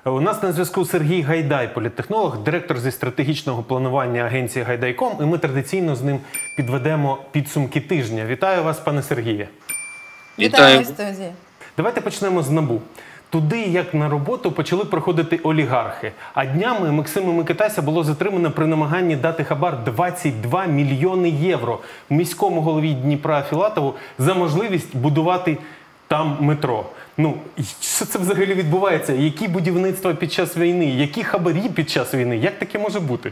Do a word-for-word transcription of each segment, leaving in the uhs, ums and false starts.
У нас на зв'язку Сергій Гайдай, політтехнолог, директор зі стратегічного планування агенції «Гайдай.ком», і ми традиційно з ним підведемо підсумки тижня. Вітаю вас, пане Сергіє. Вітаю в студії. Давайте почнемо з НАБУ. Туди, як на роботу, почали приходити олігархи. А днями Максима Микитася було затримано при намаганні дати хабар двадцять два мільйони євро міському голові Дніпра Філатову за можливість будувати там метро. Ну, що це взагалі відбувається? Які будівництва під час війни? Які хабарі під час війни? Як таке може бути?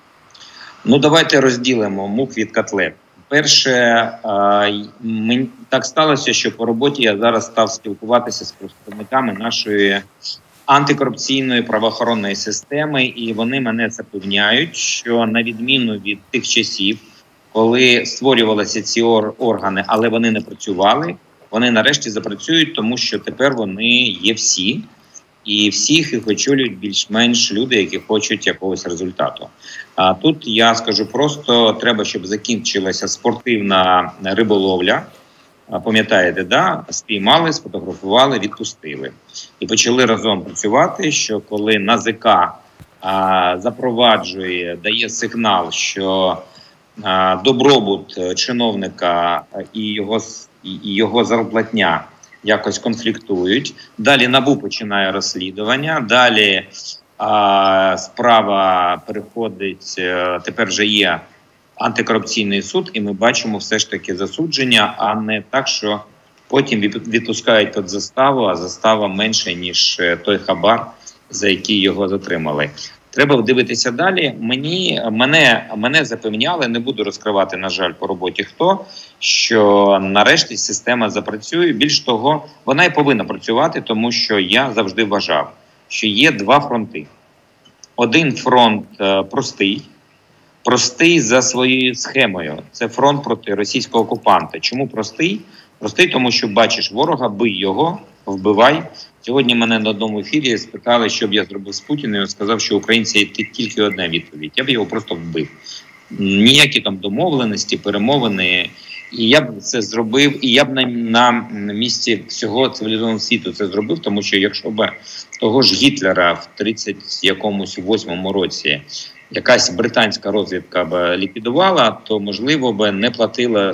Ну, давайте розділимо мук від котлет. Перше, мені так сталося, що по роботі я зараз став спілкуватися з представниками нашої антикорупційної правоохоронної системи, і вони мене запевняють, що на відміну від тих часів, коли створювалися ці органи, але вони не працювали, вони нарешті запрацюють, тому що тепер вони є всі, і всіх їх очолюють більш-менш люди, які хочуть якогось результату. А тут я скажу просто, треба, щоб закінчилася спортивна риболовля. Пам'ятаєте, да? Спіймали, сфотографували, відпустили. І почали разом працювати, що коли НАЗК а, запроваджує, дає сигнал, що а, добробут чиновника і його, і його зарплатня якось конфліктують. Далі НАБУ починає розслідування, далі а, справа переходить, а, тепер вже є антикорупційний суд, і ми бачимо все ж таки засудження, а не так, що потім відпускають під заставу, а застава менше, ніж той хабар, за який його затримали. Треба дивитися далі. Мені, мене, мене запевняли, не буду розкривати, на жаль, по роботі хто, що нарешті система запрацює. Більш того, вона і повинна працювати, тому що я завжди вважав, що є два фронти. Один фронт е, простий, простий за своєю схемою. Це фронт проти російського окупанта. Чому простий? Простий, тому що бачиш ворога, бий його, вбивай. Сьогодні мене на одному ефірі спитали, що б я зробив з Путіним, і сказав, що українці є тільки одна відповідь. Я б його просто вбив. Ніякі там домовленості, перемовини. І я б це зробив, і я б на, на місці всього цивілізованого світу це зробив, тому що якщо б того ж Гітлера в тридцять восьмому році якась британська розвідка б ліквідувала, то, можливо, б не платила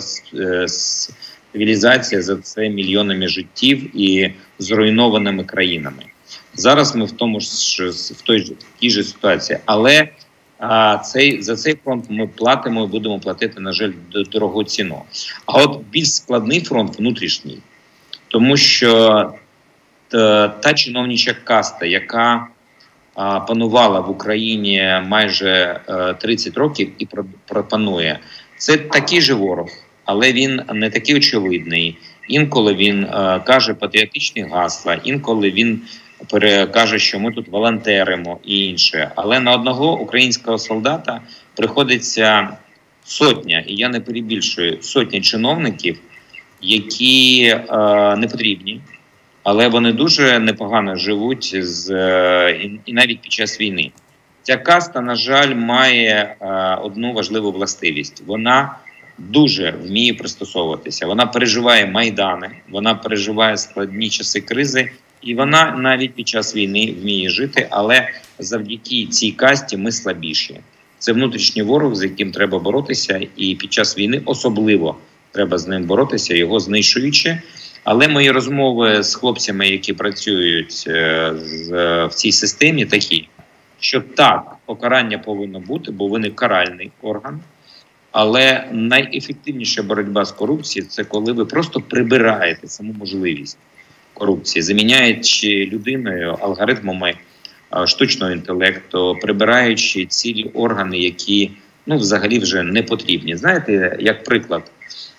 цивілізація за це мільйонами життів і зруйнованими країнами. Зараз ми в тому ж в той ж в тій же ситуації, але а, цей за цей фронт ми платимо і будемо платити, на жаль, дорогу ціну. А от більш складний фронт внутрішній, тому що та, та чиновнича каста, яка а, панувала в Україні майже а, тридцять років і пропанує, це такий же ворог, але він не такий очевидний. Інколи він е, каже патріотичні гасла, інколи він каже, що ми тут волонтеримо і інше. Але на одного українського солдата приходиться сотня, і я не перебільшую, сотня чиновників, які е, не потрібні, але вони дуже непогано живуть з, е, і, і навіть під час війни. Ця каста, на жаль, має е, одну важливу властивість. Вона дуже вміє пристосовуватися. Вона переживає майдани, вона переживає складні часи кризи, і вона навіть під час війни вміє жити, але завдяки цій касті ми слабіші. Це внутрішній ворог, з яким треба боротися, і під час війни особливо треба з ним боротися, його знищуючи. Але мої розмови з хлопцями, які працюють в цій системі, такі, що так, покарання повинно бути, бо вони каральний орган. Але найефективніша боротьба з корупцією – це коли ви просто прибираєте саму можливість корупції, заміняючи людиною алгоритмами штучного інтелекту, прибираючи цілі органи, які ну, взагалі вже не потрібні. Знаєте, як приклад,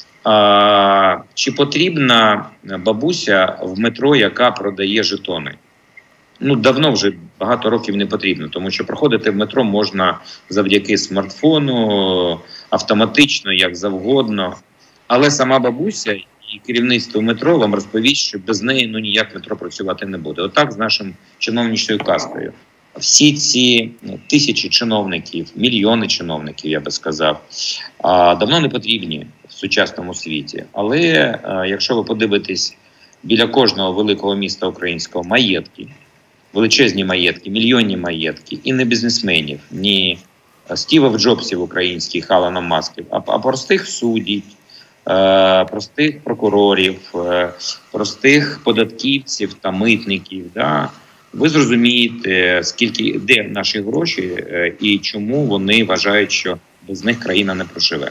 а, чи потрібна бабуся в метро, яка продає жетони? Ну, давно вже багато років не потрібно, тому що проходити в метро можна завдяки смартфону, автоматично, як завгодно. Але сама бабуся і керівництво метро вам розповість, що без неї ну, ніяк метро працювати не буде. Отак з нашим чиновничною кастою. Всі ці тисячі чиновників, мільйони чиновників, я би сказав, давно не потрібні в сучасному світі. Але якщо ви подивитесь біля кожного великого міста українського маєтки, величезні маєтки, мільйонні маєтки, і не бізнесменів, ні Стівів Джобсів українських, Алана Масків, а, а простих суддів, е, простих прокурорів, е, простих податківців та митників. Да? Ви зрозумієте, скільки, де наші гроші е, і чому вони вважають, що без них країна не проживе.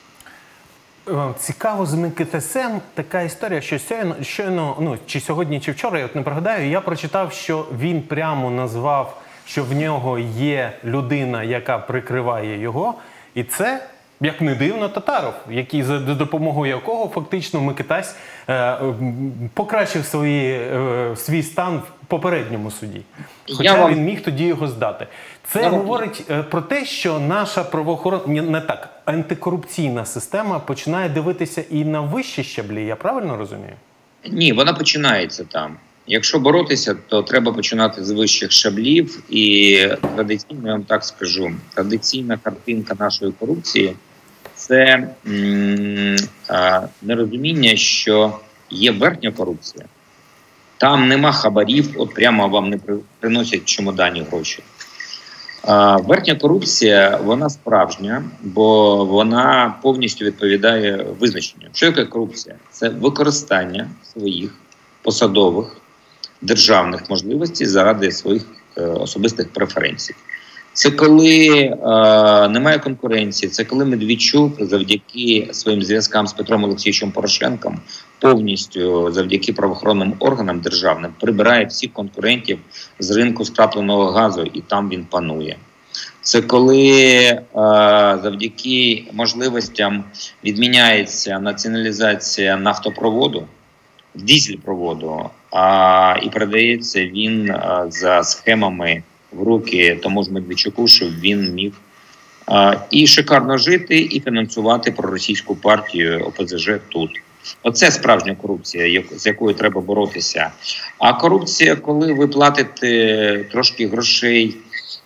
Цікаво з Микитасем така історія, що щойно, щойно, ну, чи сьогодні, чи вчора, я от не пригадаю, я прочитав, що він прямо назвав, що в нього є людина, яка прикриває його, і це, як не дивно, Татаров, який, за допомогою якого фактично Микитась е, покращив свої, е, свій стан в попередньому суді. Хоча вам... він міг тоді його здати. Це Я говорить е, про те, що наша правоохоронна, не так, антикорупційна система починає дивитися і на вищі щаблі, я правильно розумію? Ні, вона починається там. Якщо боротися, то треба починати з вищих щаблів. І традиційно, я вам так скажу, традиційна картинка нашої корупції – це м, а, нерозуміння, що є верхня корупція. Там нема хабарів, от прямо вам не приносять в чемодані гроші. А, верхня корупція, вона справжня, бо вона повністю відповідає визначенню. Що таке корупція? Це використання своїх посадових, державних можливостей заради своїх е, особистих преференцій. Це коли е, немає конкуренції, це коли Медведчук завдяки своїм зв'язкам з Петром Олексійовичем Порошенком повністю завдяки правоохоронним органам державним прибирає всіх конкурентів з ринку скрапленого газу, і там він панує. Це коли е, завдяки можливостям відміняється націоналізація нафтопроводу, дизель-проводу, а, і передається він а, за схемами в руки тому ж Медведчуку, щоб він міг а, і шикарно жити, і фінансувати проросійську партію О Пе Зе Же тут. Оце справжня корупція, як, з якою треба боротися. А корупція, коли ви платите трошки грошей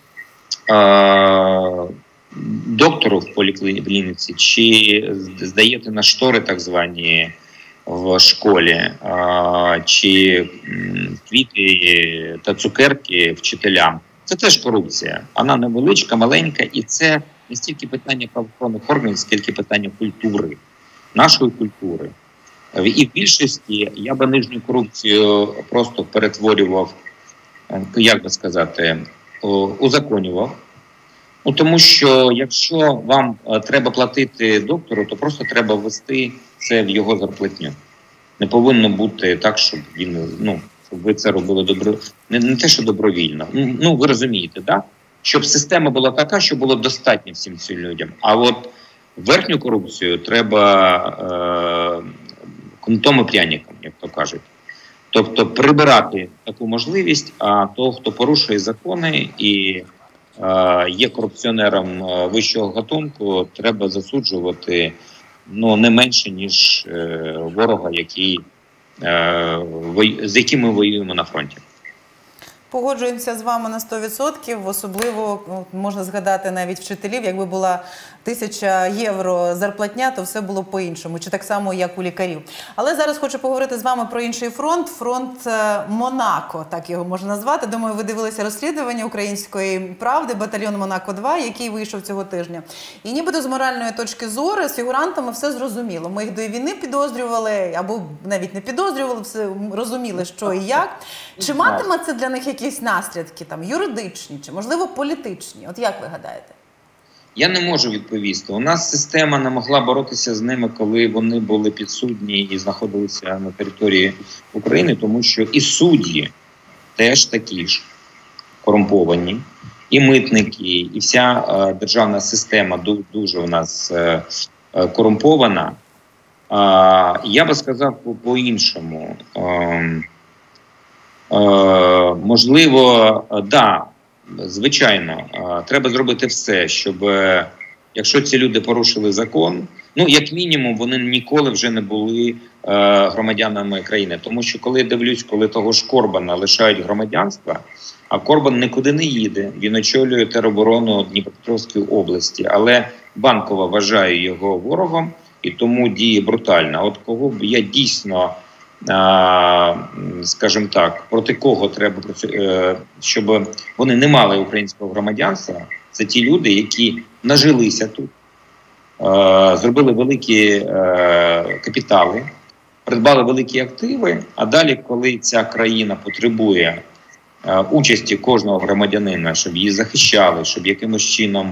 а, доктору в поліклініці, чи здаєте на штори так звані в школі, а, чи квіти та цукерки вчителям. Це теж корупція. Вона невеличка, маленька, і це не стільки питання правоохоронних органів, скільки питання культури, нашої культури. І в більшості я би нижню корупцію просто перетворював, як би сказати, узаконював. Ну, тому що якщо вам треба платити доктору, то просто треба ввести це в його зарплатню. Не повинно бути так, щоб він, ну, щоб ви це робили добро, не, не те, що добровільно. Ну, ви розумієте, да? Щоб система була така, щоб було достатньо всім цим людям. А от верхню корупцію треба е, кнутом і пряником, як то кажуть. Тобто прибирати таку можливість, а того, хто порушує закони і е, є корупціонером вищого гатунку, треба засуджувати, ну, не менше, ніж е, ворога, який, е, вою, з яким ми воюємо на фронті. Погоджуємося з вами на сто відсотків, особливо можна згадати навіть вчителів, якби була тисяча євро зарплатня, то все було по-іншому, чи так само, як у лікарів. Але зараз хочу поговорити з вами про інший фронт, фронт Монако, так його можна назвати. Думаю, ви дивилися розслідування Української правди, батальйон Монако два, який вийшов цього тижня. І нібито з моральної точки зору з фігурантами все зрозуміло. Ми їх до війни підозрювали, або навіть не підозрювали, все розуміли, що і як. Чи матиме це для них якісь наслідки, там, юридичні, чи, можливо, політичні? От як ви гадаєте? Я не можу відповісти. У нас система не могла боротися з ними, коли вони були підсудні і знаходилися на території України, тому що і судді теж такі ж корумповані, і митники, і вся е, державна система дуже у нас е, е, корумпована. Е, я би сказав по-іншому. Е, е, можливо, е, да, звичайно, треба зробити все, щоб, якщо ці люди порушили закон, ну, як мінімум, вони ніколи вже не були громадянами країни. Тому що, коли я дивлюсь, коли того ж Корбана лишають громадянства, а Корбан нікуди не їде, він очолює тероборону Дніпропетровської області, але Банкова вважає його ворогом і тому діє брутально. От кого б я дійсно скажімо так, проти кого треба, щоб вони не мали українського громадянства, це ті люди, які нажилися тут, зробили великі капітали, придбали великі активи, а далі, коли ця країна потребує участі кожного громадянина, щоб її захищали, щоб якимось чином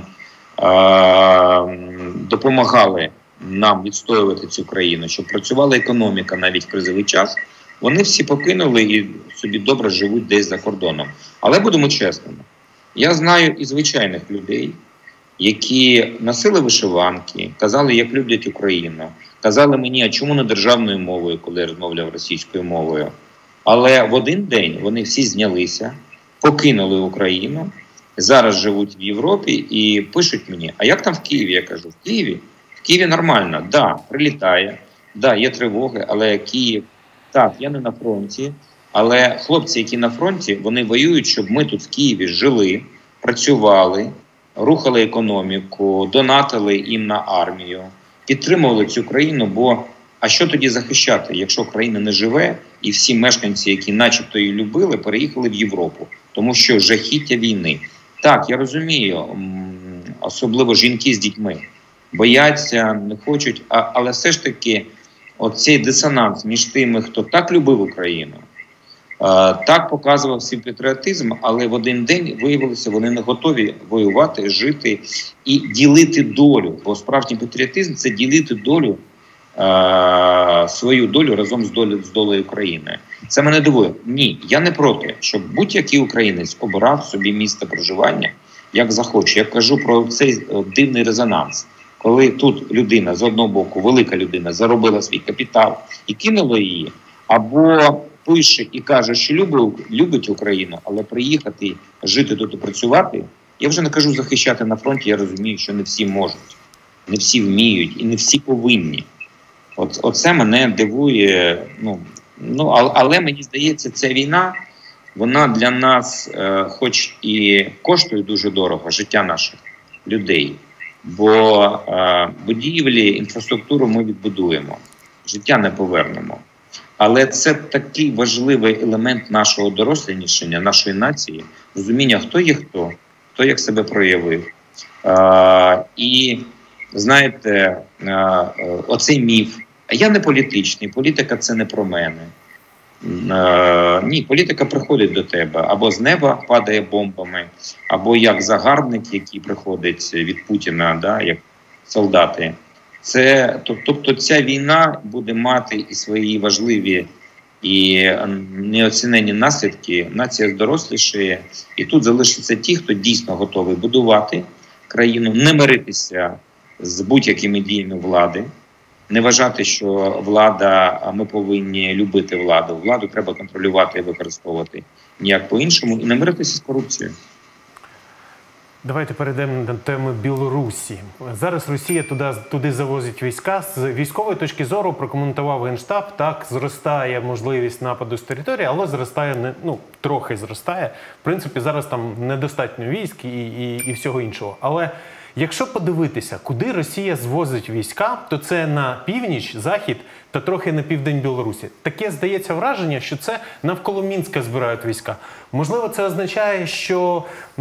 допомагали нам відстоювати цю країну, щоб працювала економіка навіть в кризовий час, вони всі покинули і собі добре живуть десь за кордоном. Але будемо чесними, я знаю і звичайних людей, які носили вишиванки, казали, як люблять Україну, казали мені, а чому не державною мовою, коли я розмовляв російською мовою. Але в один день вони всі знялися, покинули Україну, зараз живуть в Європі і пишуть мені, а як там в Києві? Я кажу, в Києві? В Києві нормально, да, прилітає, да, є тривоги, але Київ, так, я не на фронті, але хлопці, які на фронті, вони воюють, щоб ми тут в Києві жили, працювали, рухали економіку, донатили їм на армію, підтримували цю країну, бо а що тоді захищати, якщо країна не живе і всі мешканці, які начебто її любили, переїхали в Європу, тому що жахіття війни. Так, я розумію, особливо жінки з дітьми, бояться, не хочуть, а, але все ж таки оцей дисонанс між тими, хто так любив Україну, так показував свій патріотизм, але в один день виявилося, вони не готові воювати, жити і ділити долю. Бо справжній патріотизм – це ділити долю, свою долю разом з долею, з долею України. Це мене дивує. Ні, я не проти, щоб будь-який українець обирав собі місце проживання, як захоче. Я кажу про цей дивний резонанс. Коли тут людина, з одного боку, велика людина, заробила свій капітал і кинула її, або пише і каже, що любить, любить Україну, але приїхати, жити тут і працювати, я вже не кажу захищати на фронті, я розумію, що не всі можуть, не всі вміють і не всі повинні. От, оце мене дивує, ну, ну, але мені здається, ця війна, вона для нас, е, хоч і коштує дуже дорого, життя наших людей, бо е, будівлі, інфраструктуру ми відбудуємо, життя не повернемо. Але це такий важливий елемент нашого дорослішання, нашої нації, розуміння, хто є хто, хто як себе проявив. Е, і, знаєте, е, оцей міф, а я не політичний, політика – це не про мене. Е, ні, політика приходить до тебе. Або з неба падає бомбами, або як загарбник, який приходить від Путіна, да, як солдати. Це, тобто ця війна буде мати і свої важливі і неоцінені наслідки. Нація здорослішає. І тут залишаться ті, хто дійсно готовий будувати країну, не миритися з будь-якими діями влади. Не вважати, що влада, ми повинні любити владу. Владу треба контролювати і використовувати ніяк по-іншому. І не миритися з корупцією. Давайте перейдемо до теми Білорусі. Зараз Росія туди, туди завозить війська. З військової точки зору, прокоментував Генштаб, так, зростає можливість нападу з території, але зростає, не, ну, трохи зростає. В принципі, зараз там недостатньо військ і, і, і всього іншого. Але якщо подивитися, куди Росія звозить війська, то це на північ, захід та трохи на південь Білорусі. Таке, здається, враження, що це навколо Мінська збирають війська. Можливо, це означає, що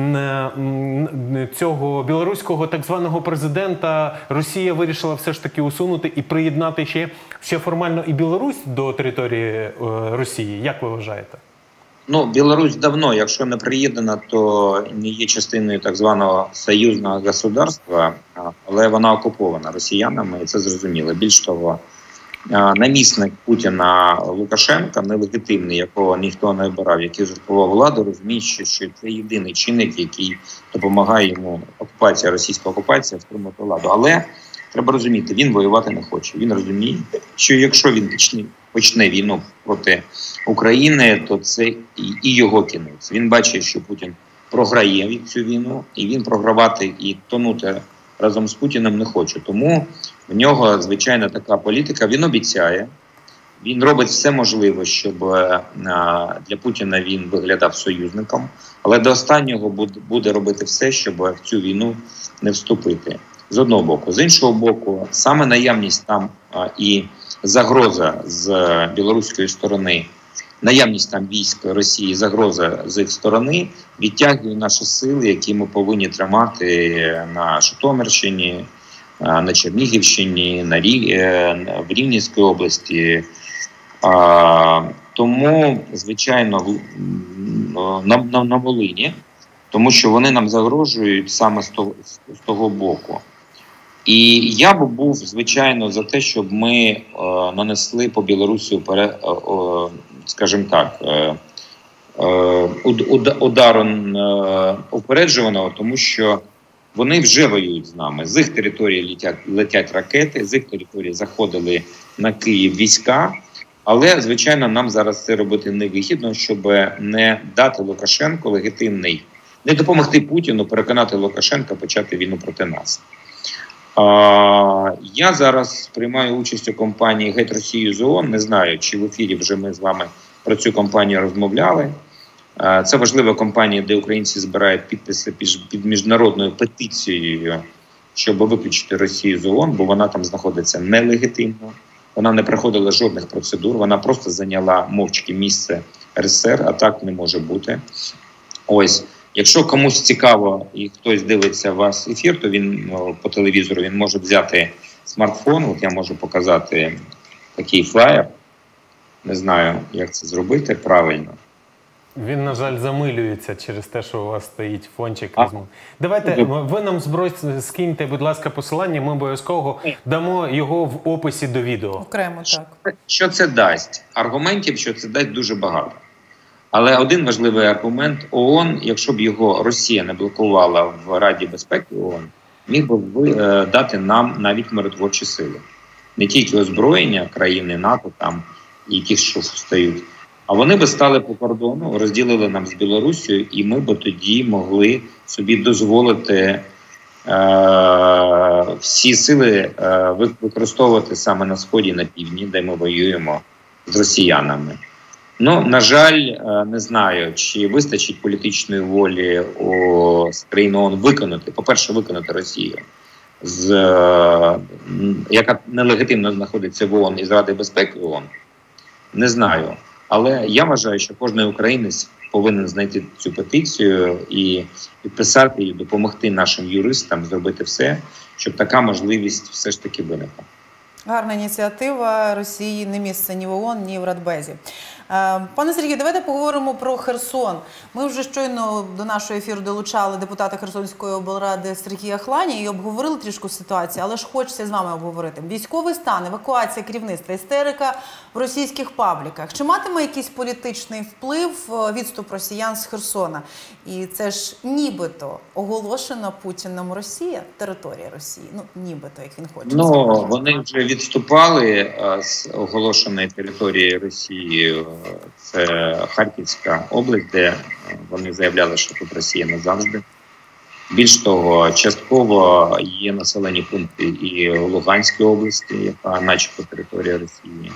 цього білоруського так званого президента Росія вирішила все ж таки усунути і приєднати ще, ще формально і Білорусь до території Росії. Як ви вважаєте? Ну, Білорусь давно, якщо не приєднана, то не є частиною так званого союзного государства, але вона окупована росіянами, і це зрозуміло. Більш того, намісник Путіна Лукашенка, нелегітимний, якого ніхто не обирав, який узурпував владу, розуміє, що це єдиний чинник, який допомагає йому, окупація, російська окупація, втримати владу. Але треба розуміти, він воювати не хоче. Він розуміє, що якщо він почне, почне війну проти України, то це і, і його кінець. Він бачить, що Путін програє від цю війну, і він програвати і тонути разом з Путіним не хоче. Тому в нього, звичайно, така політика. Він обіцяє, він робить все можливе, щоб для Путіна він виглядав союзником, але до останнього буде робити все, щоб в цю війну не вступити. З одного боку. З іншого боку, саме наявність там а, і загроза з білоруської сторони, наявність там військ Росії, загроза з їх сторони відтягує наші сили, які ми повинні тримати на Житомирщині, на Чернігівщині, на Рі... в Рівненській області. Тому, звичайно, на, на, на Волині, тому що вони нам загрожують саме з того, з того боку. І я б був, звичайно, за те, щоб ми е, нанесли по Білорусі, е, е, скажімо так, е, е, удару е, упереджуваного, тому що вони вже воюють з нами. З їх території летять, летять ракети, з їх території заходили на Київ війська. Але, звичайно, нам зараз це робити невигідно, щоб не дати Лукашенку легітимний, не допомогти Путіну переконати Лукашенка почати війну проти нас. А, я зараз приймаю участь у кампанії «Геть Росію з ООН». Не знаю, чи в ефірі вже ми з вами про цю кампанію розмовляли. А, це важлива кампанія, де українці збирають підписи під, під міжнародною петицією, щоб виключити Росію з ООН, бо вона там знаходиться нелегітимно. Вона не проходила жодних процедур, вона просто зайняла мовчки місце ер ес ер, а так не може бути. Ось, якщо комусь цікаво і хтось дивиться вас ефір, то він ну, по телевізору він може взяти смартфон. От я можу показати такий флаєр. Не знаю, як це зробити правильно. Він, на жаль, замилюється через те, що у вас стоїть фончик. А? Давайте, ви нам збрось, скиньте, будь ласка, посилання, ми обов'язково дамо його в описі до відео. Окремо, так. Що це дасть? Аргументів, що це дасть, дуже багато. Але один важливий аргумент – ООН, якщо б його Росія не блокувала в Раді безпеки ООН, міг би дати нам навіть миротворчі сили. Не тільки озброєння країни НАТО там і ті, що встають, а вони би стали по кордону, розділили нам з Білоруссю, і ми би тоді могли собі дозволити е- всі сили е- використовувати саме на Сході і на Півдні, де ми воюємо з росіянами. Ну, на жаль, е- не знаю, чи вистачить політичної волі у країн ООН виконати, по-перше, виконати Росію, з, е- яка нелегітимно знаходиться в ООН із Ради безпеки ООН. Не знаю. Але я вважаю, що кожен українець повинен знайти цю петицію і підписати її, допомогти нашим юристам зробити все, щоб така можливість все ж таки виникла. Гарна ініціатива. Росії не місце ні в ООН, ні в Радбезі. Пане Сергію, давайте поговоримо про Херсон. Ми вже щойно до нашого ефіру долучали депутата Херсонської облради Сергія Хланя і обговорили трішку ситуацію, але ж хочеться з вами обговорити. Військовий стан, евакуація керівництва, істерика в російських пабліках. Чи матиме якийсь політичний вплив відступ росіян з Херсона? І це ж нібито оголошена Путіним Росія, територія Росії. Ну, нібито, як він хоче. Ну, вони вже відступали з оголошеної території Росії. Це Харківська область, де вони заявляли, що тут Росія назавжди. Більш того, частково є населені пункти і в Луганській області, яка начебто територія Росії.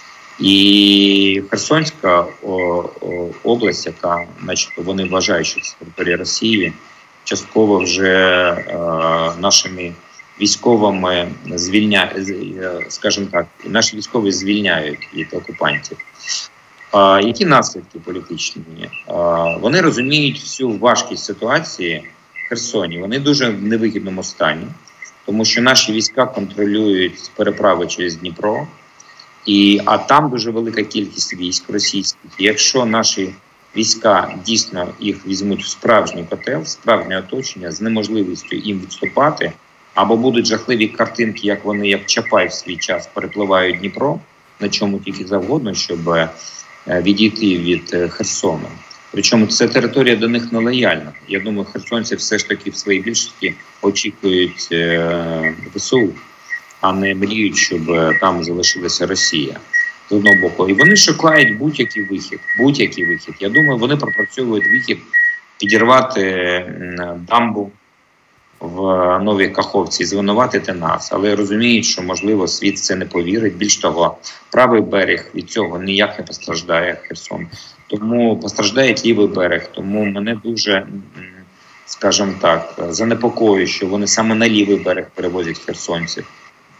І Херсонська область, яка начебто вони вважають, що це територія Росії, частково вже е, нашими військовими звільняють, скажімо так, наші військові звільняють від окупантів. А, які наслідки політичні? А, вони розуміють всю важкість ситуації в Херсоні. Вони дуже в невигідному стані, тому що наші війська контролюють переправи через Дніпро, і, а там дуже велика кількість військ російських. І якщо наші війська дійсно їх візьмуть в справжній котел, в справжнє оточення, з неможливістю їм відступати, або будуть жахливі картинки, як вони, як Чапай в свій час, перепливають Дніпро, на чому тільки завгодно, щоб відійти від Херсону. Причому це територія до них не лояльна. Я думаю, херсонці все ж таки в своїй більшості очікують е, ВСУ, а не мріють, щоб там залишилася Росія. З одного боку. І вони шукають будь-який вихід. Будь-який вихід. Я думаю, вони пропрацьовують вихід підірвати дамбу в Новій Каховці, звинуватити нас, але розуміють, що, можливо, світ це не повірить. Більш того, правий берег від цього ніяк не постраждає, Херсон. Тому постраждає лівий берег. Тому мене дуже, скажімо так, занепокоює, що вони саме на лівий берег перевозять херсонців.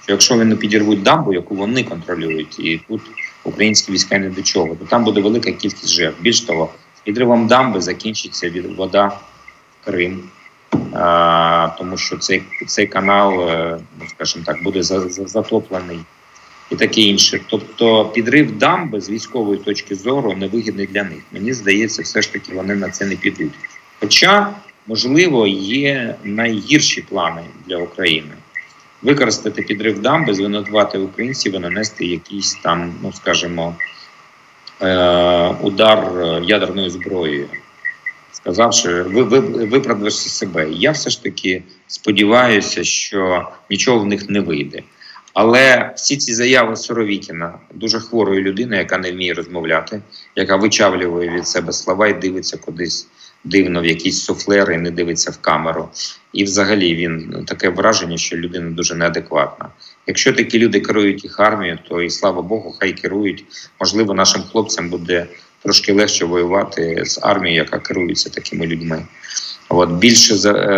що якщо вони підірвуть дамбу, яку вони контролюють, і тут українські війська не до чого, то там буде велика кількість жертв. Більш того, з підривом дамби закінчиться від вода в Крим, а, тому що цей, цей канал, ну, скажімо так, буде за, за, затоплений і таке інше. Тобто підрив дамби з військової точки зору невигідний для них. Мені здається, все ж таки вони на це не підуть. Хоча, можливо, є найгірші плани для України. Використати підрив дамби, звинуватити українців і нанести якийсь там, ну скажімо, удар ядерною зброєю, сказавши, ви, ви, виправдавши себе. Я все ж таки сподіваюся, що нічого в них не вийде. Але всі ці заяви Суровікіна, дуже хворої людини, яка не вміє розмовляти, яка вичавлює від себе слова і дивиться кудись дивно в якісь суфлери, не дивиться в камеру. І взагалі він таке враження, що людина дуже неадекватна. Якщо такі люди керують їх армією, то і слава Богу, хай керують. Можливо, нашим хлопцям буде трошки легше воювати з армією, яка керується такими людьми. От більше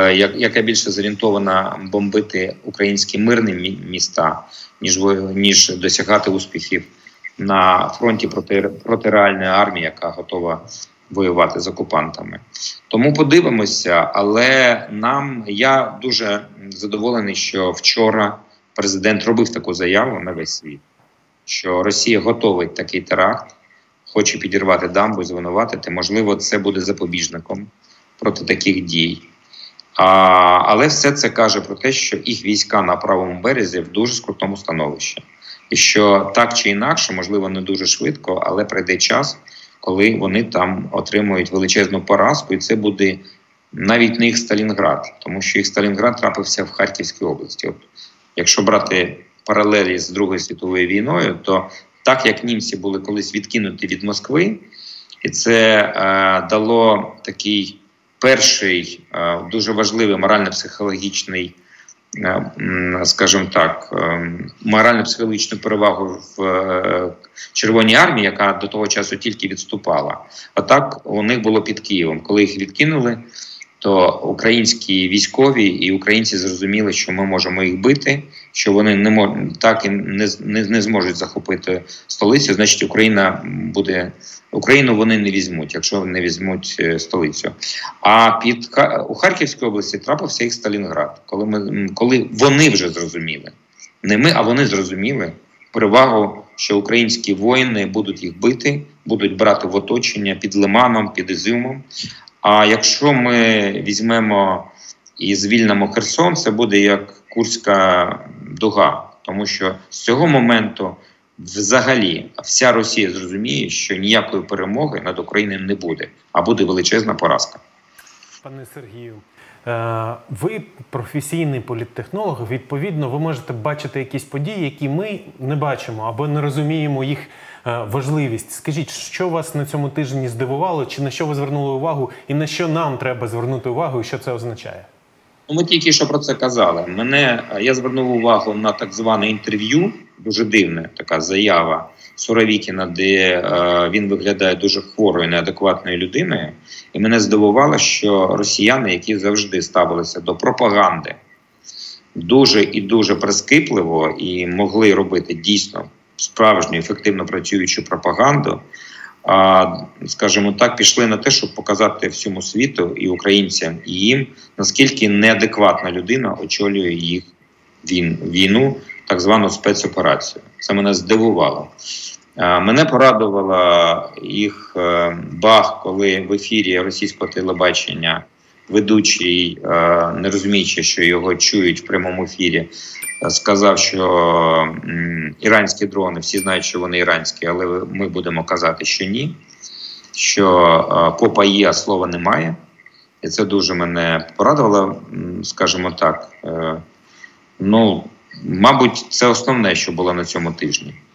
яка більше зорієнтована бомбити українські мирні міста, ніж ніж досягати успіхів на фронті проти проти реальної армії, яка готова воювати з окупантами. Тому подивимося, але нам я дуже задоволений, що вчора президент робив таку заяву на весь світ, що Росія готовить такий теракт, хоче підірвати дамбу і звинуватити. Можливо, це буде запобіжником проти таких дій. А, але все це каже про те, що їх війська на правому березі в дуже скрутному становищі. І що так чи інакше, можливо, не дуже швидко, але прийде час, коли вони там отримують величезну поразку, і це буде навіть не їх Сталінград, тому що їх Сталінград трапився в Харківській області. От, якщо брати паралелі з Другою світовою війною, то так як німці були колись відкинуті від Москви, і це е, дало такий перший е, дуже важливий морально-психологічний, е, скажімо так, е, морально-психологічну перевагу в е, Червоній армії, яка до того часу тільки відступала. А так у них було під Києвом. Коли їх відкинули, то українські військові і українці зрозуміли, що ми можемо їх бити, що вони не мож... так і не, не, не зможуть захопити столицю, значить Україна буде... Україну вони не візьмуть, якщо не візьмуть столицю. А під... у Харківській області трапився їх Сталінград, коли, ми... коли вони вже зрозуміли, не ми, а вони зрозуміли перевагу, що українські воїни будуть їх бити, будуть брати в оточення під Лиманом, під Ізюмом. А якщо ми візьмемо і звільнимо Херсон, це буде як Курська дуга. Тому що з цього моменту взагалі вся Росія зрозуміє, що ніякої перемоги над Україною не буде, а буде величезна поразка. Пане Сергію, ви професійний політтехнолог, відповідно, ви можете бачити якісь події, які ми не бачимо або не розуміємо їх важливість. Скажіть, що вас на цьому тижні здивувало, чи на що ви звернули увагу, і на що нам треба звернути увагу, і що це означає? Ну, ми тільки що про це казали. Мене, я звернув увагу на так зване інтерв'ю, дуже дивне, така заява Суровікіна, де е, він виглядає дуже хворою, неадекватною людиною. І мене здивувало, що росіяни, які завжди ставилися до пропаганди дуже і дуже прискіпливо і могли робити дійсно справжню, ефективно працюючу пропаганду, а, скажімо так, пішли на те, щоб показати всьому світу і українцям, і їм, наскільки неадекватна людина очолює їх війну, так звану спецоперацію. Це мене здивувало. А, мене порадувала їх е, баг, коли в ефірі російського телебачення ведучий, е, не розуміючи, що його чують в прямому ефірі, сказав, що м, іранські дрони, всі знають, що вони іранські, але ми будемо казати, що ні, що е, попа є, а слова немає. І це дуже мене порадувало, скажімо так. Е, ну, мабуть, це основне, що було на цьому тижні.